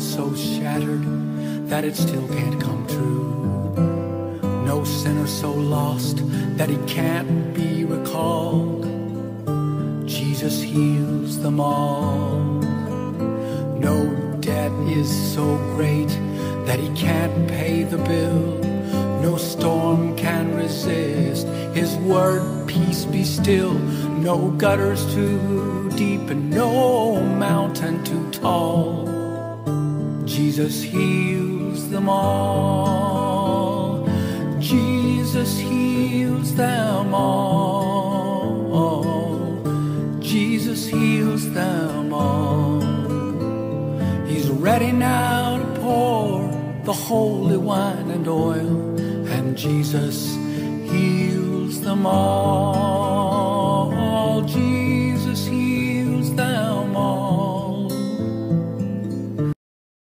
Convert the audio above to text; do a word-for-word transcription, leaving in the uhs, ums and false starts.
so shattered that it still can't come true. No sinner so lost that he can't be recalled. Jesus heals them all. No debt is so great that he can't pay the bill. No storm can resist his word, peace be still. No gutters too deep and no mountain too tall. Jesus heals them all. Jesus heals them all. Jesus heals them all. He's ready now to pour the holy wine and oil, and Jesus heals them all.